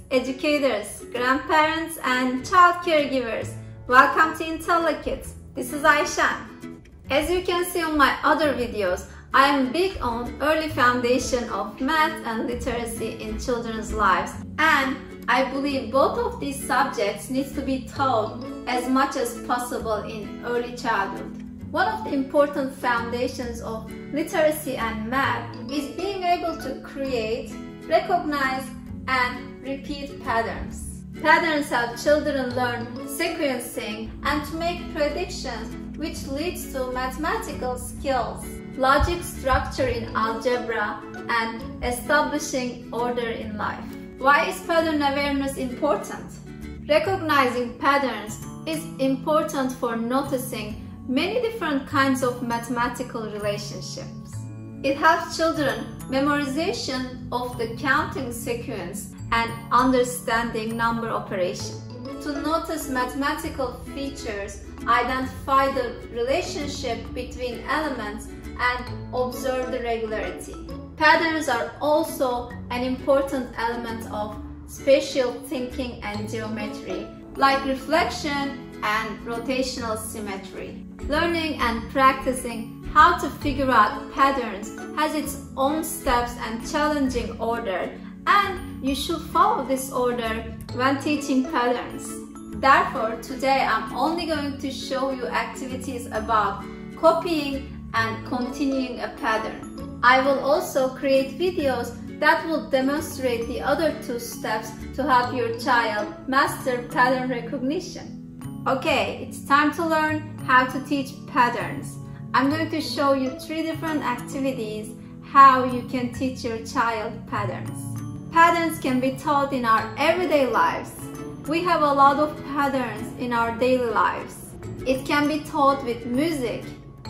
educators, grandparents, and child caregivers. Welcome to IntelliKids. This is Ayşen. As you can see on my other videos, I am big on early foundation of math and literacy in children's lives, and I believe both of these subjects need to be taught as much as possible in early childhood. One of the important foundations of literacy and math is being able to create, recognize, and repeat patterns. Patterns help children learn sequencing and to make predictions, which leads to mathematical skills, logic structure in algebra, and establishing order in life. Why is pattern awareness important? Recognizing patterns is important for noticing many different kinds of mathematical relationships. It helps children memorization of the counting sequence and understanding number operation. To notice mathematical features, identify the relationship between elements, and observe the regularity. Patterns are also an important element of spatial thinking and geometry, like reflection and rotational symmetry. Learning and practicing how to figure out patterns has its own steps and challenging order, and you should follow this order when teaching patterns. Therefore, today I'm only going to show you activities about copying and continuing a pattern. I will also create videos that will demonstrate the other two steps to help your child master pattern recognition. Okay, it's time to learn how to teach patterns. I'm going to show you 3 different activities how you can teach your child patterns. Patterns can be taught in our everyday lives. We have a lot of patterns in our daily lives. It can be taught with music.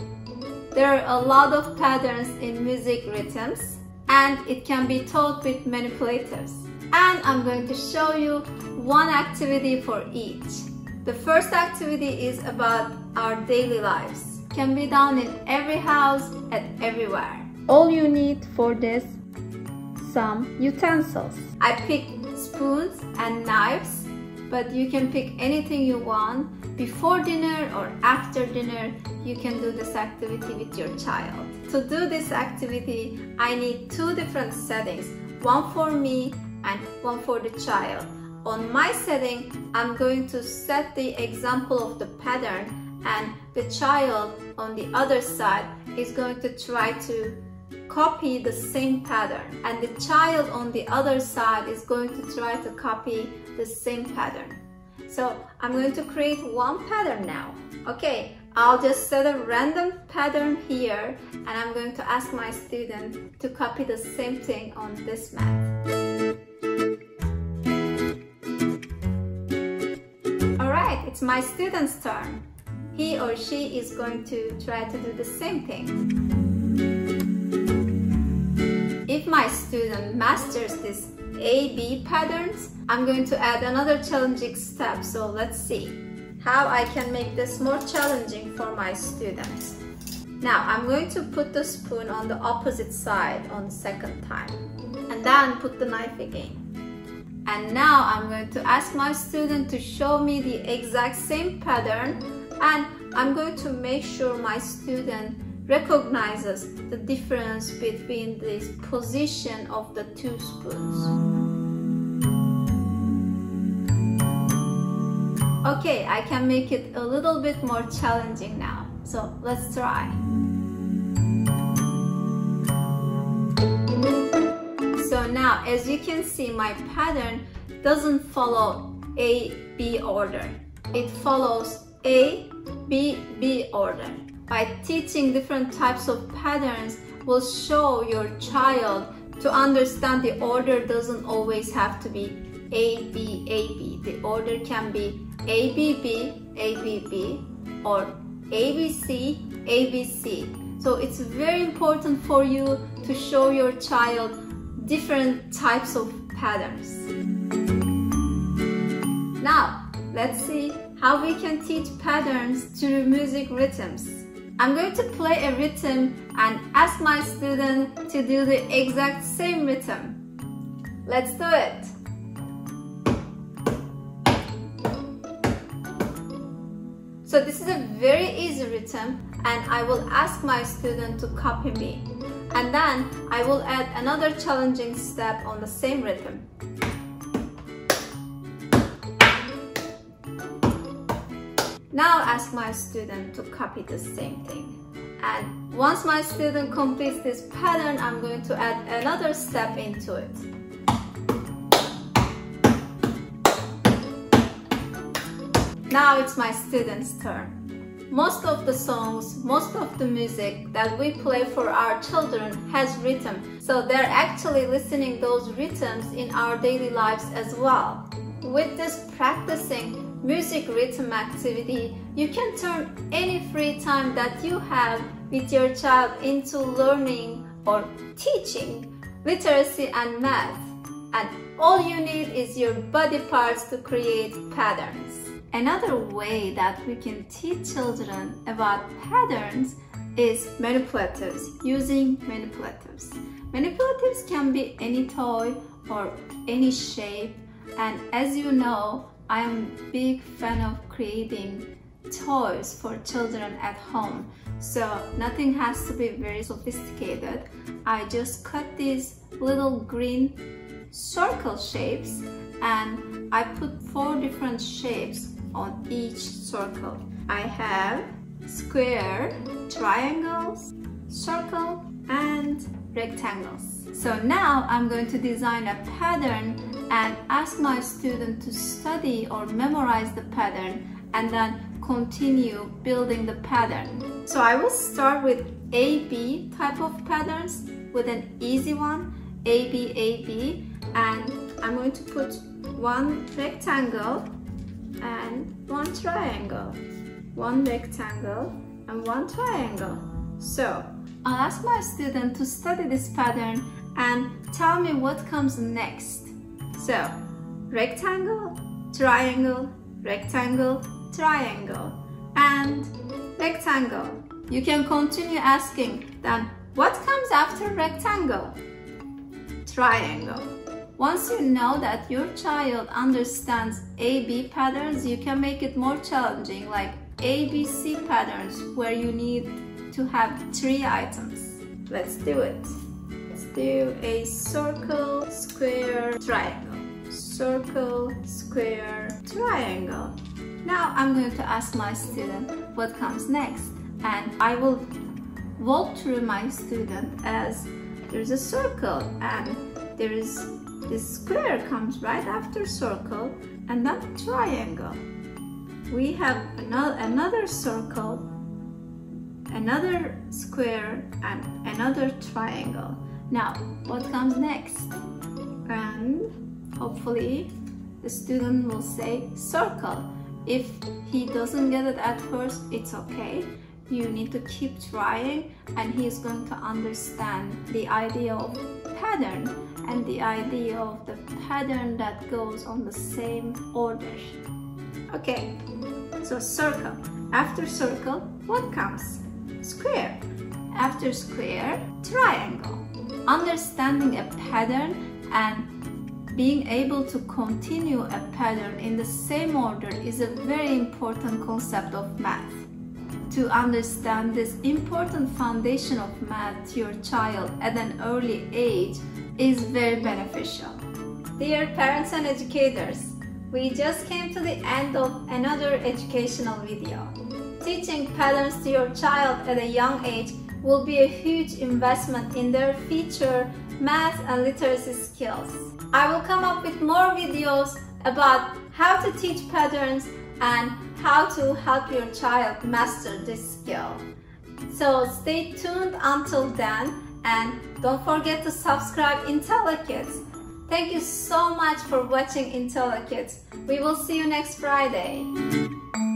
There are a lot of patterns in music rhythms, and it can be taught with manipulators. And I'm going to show you one activity for each. The first activity is about our daily lives. It can be done in every house and everywhere. All you need for this, some utensils. I picked spoons and knives, but you can pick anything you want. Before dinner or after dinner, you can do this activity with your child. To do this activity, I need 2 different settings, one for me and one for the child. On my setting, I'm going to set the example of the pattern, and the child on the other side is going to try to copy the same pattern, and the child on the other side is going to try to copy the same pattern. So I'm going to create one pattern now. Okay, I'll just set a random pattern here, and I'm going to ask my student to copy the same thing on this mat. Alright, it's my student's turn. He or she is going to try to do the same thing. If my student masters this A-B patterns, I'm going to add another challenging step. So let's see how I can make this more challenging for my students. Now I'm going to put the spoon on the opposite side on the second time, and then put the knife again. And now I'm going to ask my student to show me the exact same pattern, and I'm going to make sure my student recognizes the difference between the position of the 2 spoons. Okay, I can make it a little bit more challenging now. So let's try. So now, as you can see, my pattern doesn't follow A-B order. It follows A-B-B order. By teaching different types of patterns will show your child to understand the order doesn't always have to be A-B, A-B. The order can be A-B-B, A-B-B, or A-B-C, A-B-C. So it's very important for you to show your child different types of patterns. Now, let's see how we can teach patterns through music rhythms. I'm going to play a rhythm and ask my student to do the exact same rhythm. Let's do it. So this is a very easy rhythm, and I will ask my student to copy me. And then I will add another challenging step on the same rhythm. Now ask my student to copy the same thing. And once my student completes this pattern, I'm going to add another step into it. Now it's my student's turn. Most of the songs, most of the music that we play for our children has rhythm. So they're actually listening those rhythms in our daily lives as well. With this practicing music rhythm activity, you can turn any free time that you have with your child into learning or teaching literacy and math. And all you need is your body parts to create patterns. Another way that we can teach children about patterns is manipulatives, using manipulatives. Manipulatives can be any toy or any shape, and as you know, I am a big fan of creating toys for children at home. So nothing has to be very sophisticated. I just cut these little green circle shapes and I put 4 different shapes on each circle. I have square, triangles, circle, and rectangles. So now I'm going to design a pattern and ask my student to study or memorize the pattern and then continue building the pattern. So I will start with AB type of patterns with an easy one, AB, AB, and I'm going to put 1 rectangle and 1 triangle, 1 rectangle and 1 triangle. So I'll ask my student to study this pattern and tell me what comes next. So rectangle, triangle, rectangle, triangle, and rectangle. You can continue asking then what comes after rectangle? Triangle. Once you know that your child understands AB patterns, you can make it more challenging, like ABC patterns where you need to have 3 items. Let's do it. Let's do a circle, square, triangle. Circle, square, triangle. Now I'm going to ask my student what comes next, and I will walk through my student as there's a circle and there is this square comes right after circle and then triangle. We have another circle, another square and another triangle. Now what comes next? And hopefully the student will say circle. If he doesn't get it at first, it's okay. You need to keep trying and he's going to understand the idea of pattern and the idea of the pattern that goes on the same order. Okay, so circle. After circle, what comes? Square. After square, triangle. Understanding a pattern and being able to continue a pattern in the same order is a very important concept of math. To understand this important foundation of math to your child at an early age is very beneficial. Dear parents and educators, we just came to the end of another educational video. Teaching patterns to your child at a young age will be a huge investment in their future math and literacy skills. I will come up with more videos about how to teach patterns and how to help your child master this skill. So stay tuned until then and don't forget to subscribe IntelliKids. Thank you so much for watching IntelliKids. We will see you next Friday.